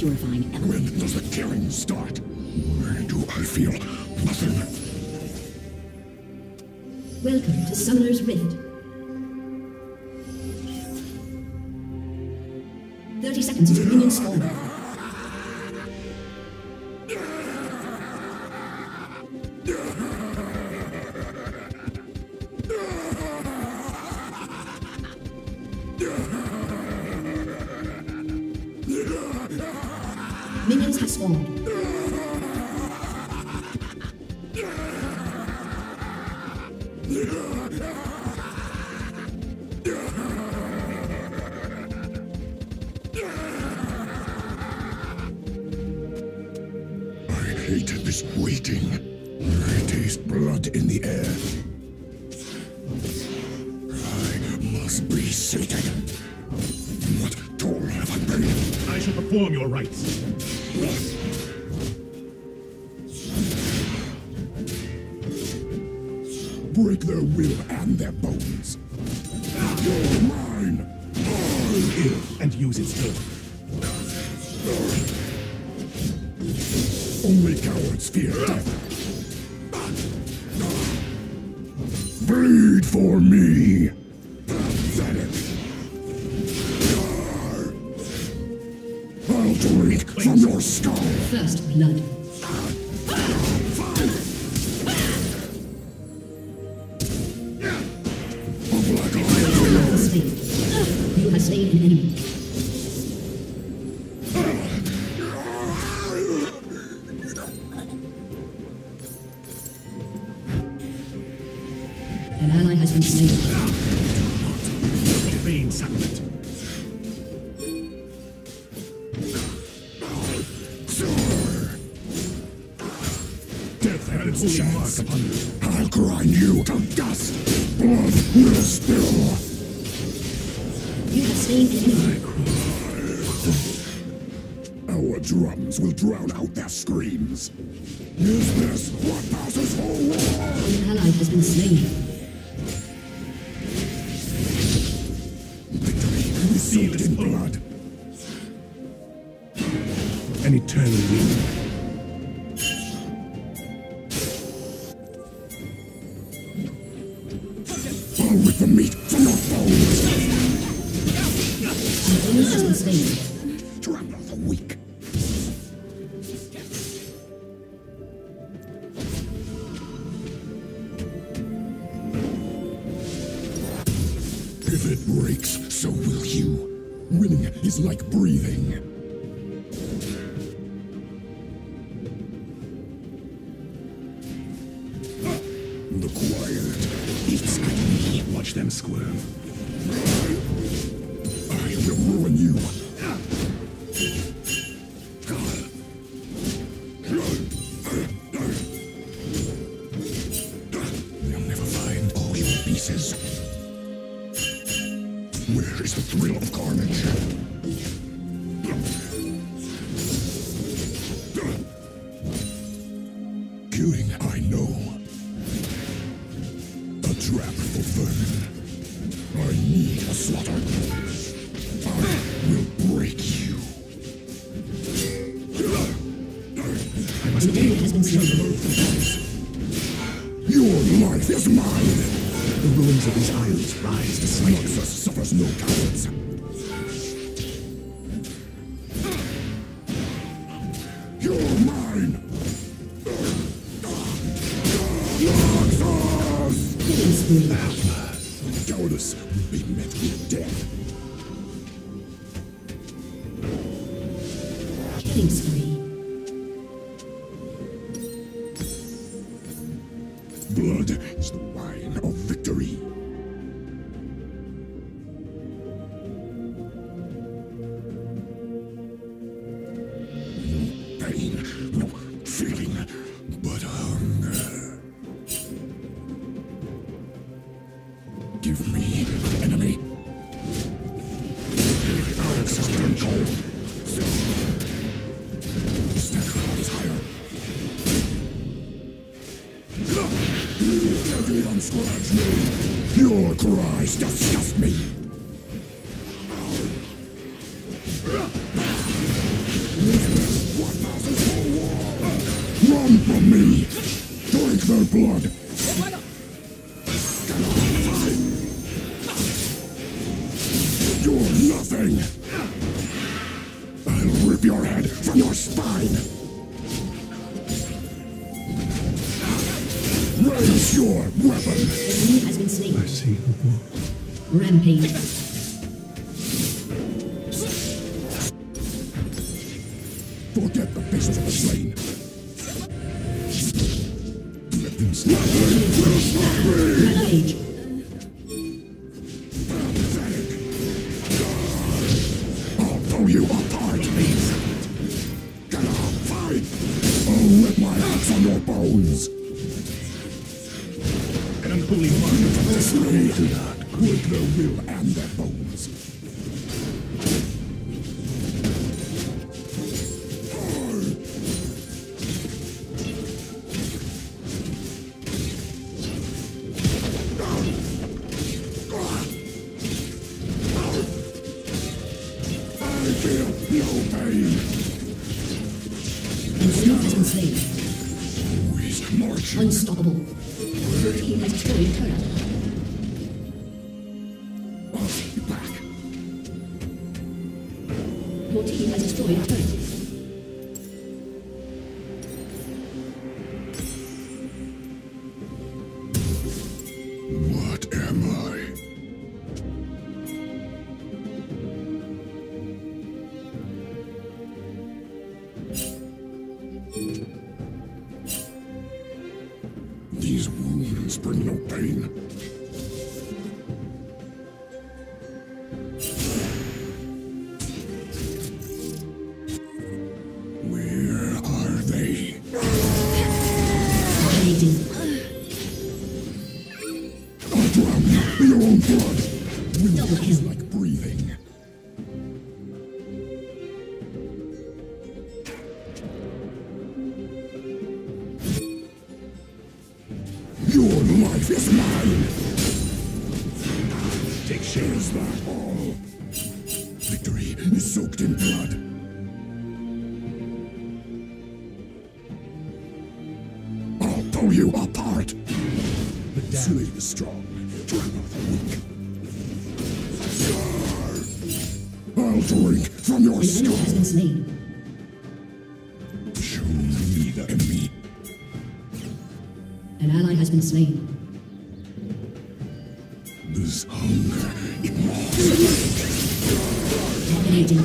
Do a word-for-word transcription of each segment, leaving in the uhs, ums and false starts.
purifying element. When does the killing start? Why do I feel nothing? Welcome to Summoner's Rift. thirty seconds until minions spawn. Minions have spawned. I hate this waiting. I taste blood in the air. I must be Satan. What toll have I paid? I shall perform your rites. Break their will and their bones. You're mine. I Ill and use its will. Only cowards fear death. Bleed for me. Pathetic. I'll drink from your skull. First blood. A black You eye. have slain. You have slain an enemy. An ally has been slain. Divine sacrament. Death had its holy mark upon you. I'll grind you to dust. Blood will spill. You have slain an enemy. Our drums will drown out their screams. Is this what passes for war? An ally has been slain. Victory soaked in blood. An eternal will. Fall with the meat from your bones. An enemy has been slain. Trample the weak. If it breaks, so will you. Winning is like breathing. The quiet eats at me. Watch them squirm. I will ruin you. They'll never find all your pieces. Where is the thrill of carnage? Queuing, I know. A trap for vermin. I need a slaughter. I will break you. I must An enemy be. has been slain. Your life is mine. The ruins of these isles rise to smite you. Noxus suffers no cowards. You're mine. Noxus! Killing spree. Cowardice will be met with death. Killing spree. Blood is the wine of victory. No pain, no feeling, but hunger. Give me the enemy. Our system cold. Stand is higher. You don't scratch me. Your cries disgust me. Run from me! Drink their blood! You're nothing! I'll rip your head from your spine! Raise your weapon! The enemy has been slain. I see the wolf. Rampage. Forget the faces of the slain! Let them slap me! Rampage. I'll pull you apart, please! Get up, fight! I'll rip my axe on your bones! An unholy mark of The slain do not quit their will and their bones. I feel no pain. The enemy has been slain. Always marching. Unstoppable. Your team has destroyed a turret. I'll take you back. Your team has destroyed a turret. What am I? These wounds bring no pain. Where are they? Dominating. I'll drown you in your own blood. Double Wind is kill. like breathing. Your life is mine. Take share. Is that all? Victory is soaked in blood. I'll pull you apart. Slay the strong, trample the weak. I'll drink from your An enemy skull. has been slain. Show me the enemy. An ally has been slain. This hunger, it must. Dominating.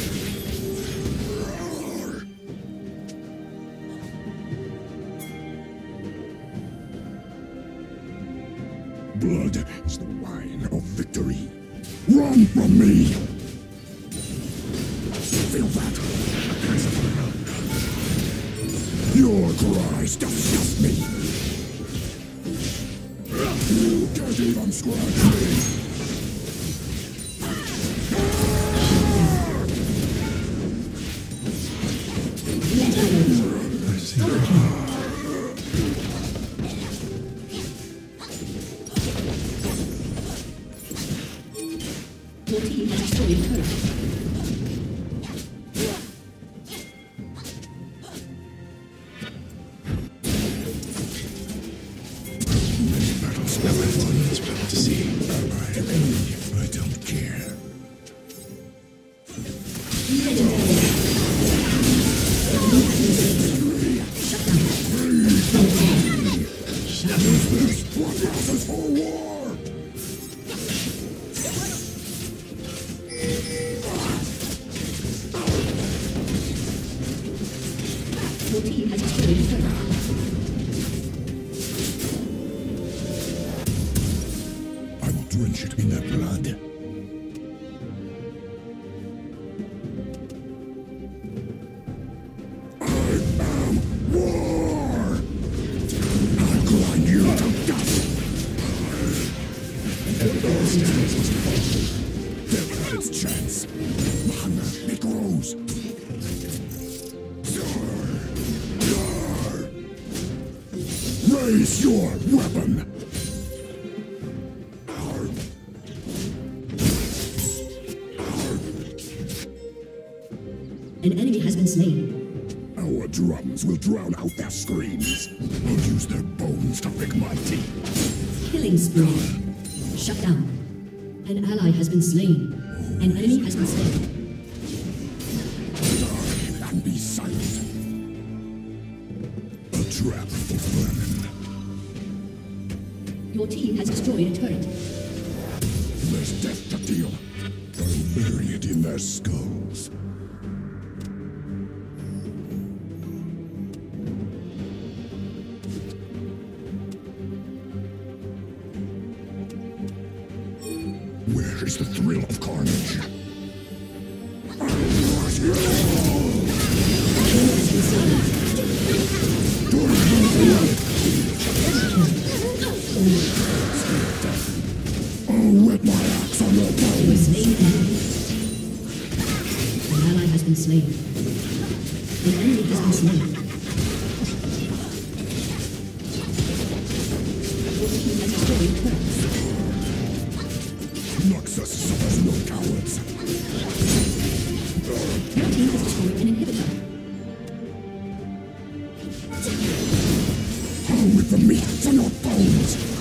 Blood is the wine of victory. Run from me! Feel that? Your cries disgust me. You can't even scratch me. I see the wolf. Your team has destroyed a turret. Everyone is proud to see. I am enemy. I don't care. What passes for war? Your team has destroyed a turret. I will drench it in their blood. I am war! I'll grind you to dust! Death had its chance. The hunger, it grows. Raise your weapon! An enemy has been slain. Our drum bones will drown out their screams. I'll use their bones to pick my teeth. Killing spree. Shut down. An ally has been slain. An enemy has been slain. Die and be silent. A trap for vermin. Your team has destroyed a turret. There's death to deal. I'll bury it in their skulls. Where is the thrill of carnage? Oh, wet my axe on your You are bones! slain an enemy. An ally has been slain. An enemy has been slain. Your team has destroyed turrets. Noxus suffers no cowards. Your team has destroyed an inhibitor. How with the meat on your bones?